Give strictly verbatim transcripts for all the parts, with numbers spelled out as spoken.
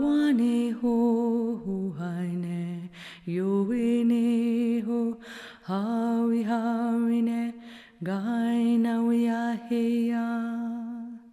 wane ho haine yoene ho hawi hawi ne gaina wia heya.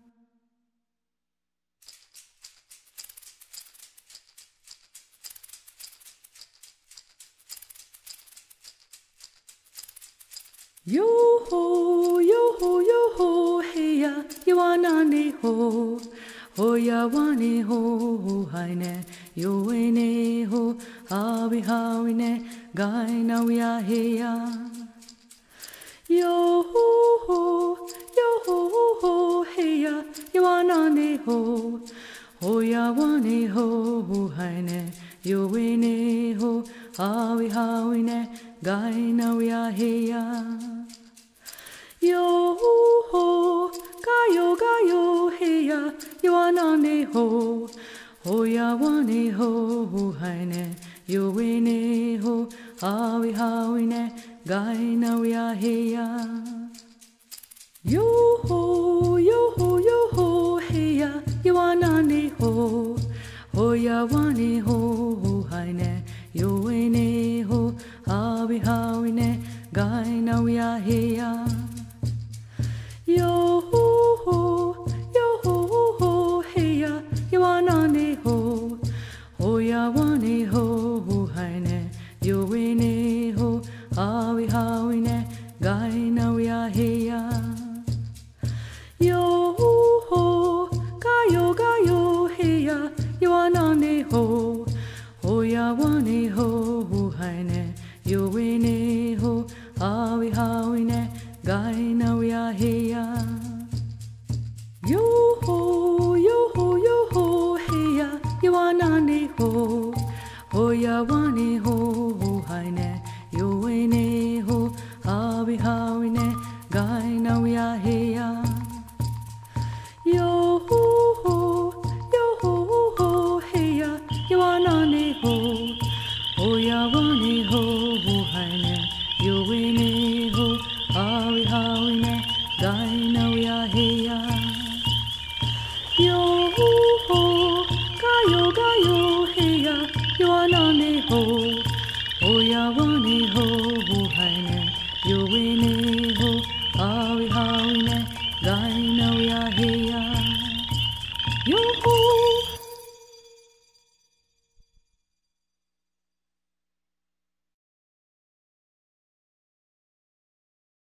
Yo ho, yo ho, yo ho, hey ya, you wanna ne ho, ho ya wane ho, hai ne, yo e ne ho, hawi hawi ne, gai na wia hey ya. Yo ho ho, yo ho ho, hey ya, you wanna ne ho, ho ya wane ho, hai ne, yo e ne ho, hawi hawi ne, gai na wia hey ya. Yo ho, gayo gayo hey ya, you wanna ne ho, ho ya wane ho, hai ne, yo e ne ho, hawi hawi ne, gai na wia hey ya. Yo ho, yo ho, yo ho, hey ya, you wanna ne ho, ho ya wane ho, hai ne, yo e ne ho, hawi hawi ne, gai na wia hey ya. Yo ho ho, yo ho ho, hey ya, you wanna ne ho, ho ya wane ho, hai ne, yo e ne ho, hawi hawi ne, gai na wia hey ya. Yo ho, gayo gayo, hey ya, you wanna ne ho, ho ya wane ho, hai ne, yo e ne ho, hawi hawi ne, gai na wia hey ya. Yo ho, yo ho, yo ho, hey ya, you wanna ne ho, ho ya wane ho, hai ne, yo e ne ho, hawi hawi ne, gai na wia hey ya. Yo ho, yo ho ho, hey ya, you wanna ne ho, ho ya wane ho, hai ne, yo e ne ho, hawi hawi ne, gai na wia hey ya. Yo ho, gayo gayo, hey ya, you wanna ne ho, ho ya wane ho, hai ne, yo e ne ho, hawi hawi ne, gai